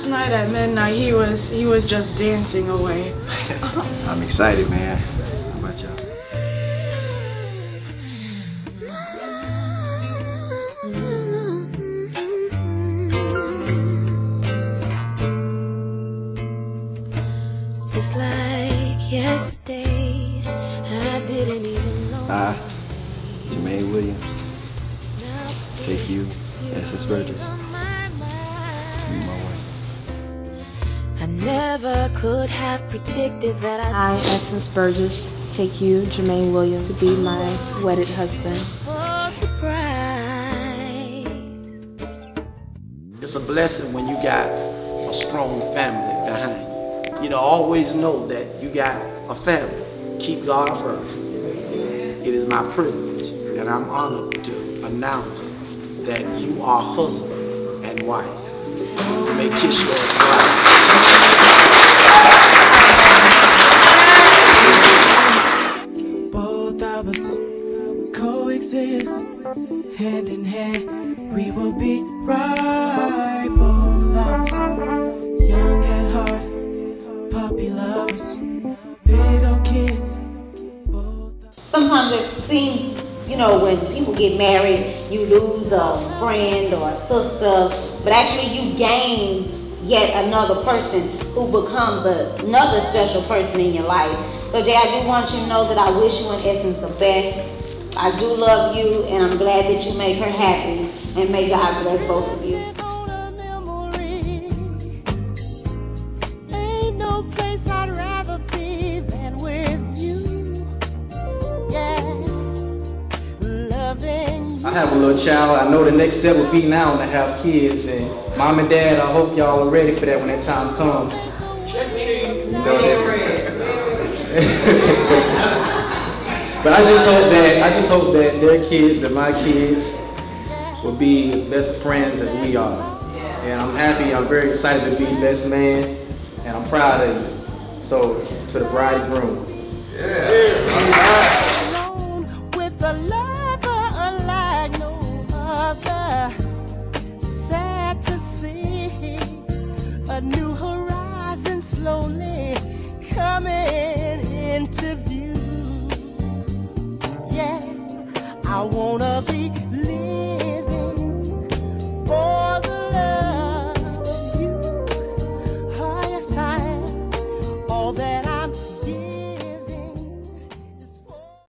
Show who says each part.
Speaker 1: night at midnight, he was just dancing away.
Speaker 2: I'm excited, man. How about y'all?
Speaker 3: It's like yesterday, I didn't even know.
Speaker 2: I, Jermaine Williams, take you, Essence Burgess, to be my wife.
Speaker 3: I never could have predicted that
Speaker 4: I, Essence Burgess, take you, Jermaine Williams, to be my wedded husband.
Speaker 3: for surprise.
Speaker 5: It's a blessing when you got a strong family behind you. You know, always know that you got a family. Keep God first. It is my privilege and I'm honored to announce that you are husband and wife. You may kiss your bride.
Speaker 6: Both of us coexist, hand in hand, we will be right. Both of us, young at heart, puppy lovers, big old kids.
Speaker 7: Sometimes it seems, you know, when people get married, you lose a friend or a sister, but actually you gain yet another person who becomes another special person in your life. So Jay, I do want you to know that I wish you in essence the best. I do love you and I'm glad that you make her happy, and may God bless both of you.
Speaker 3: Ain't no place I'd rather be than with you. Yeah, loving you.
Speaker 2: I have a little child. I know the next step would be now to have kids, and mom and dad, I hope y'all are ready for that when that time comes. You know that. But I just hope that their kids and my kids will be best friends as we are. And I'm happy, I'm very excited to be best man, and I'm proud of you. So, to the bride and groom.
Speaker 3: With a lover unlike no other. Sad to see a new horizon slowly coming into view. Yeah, I wanna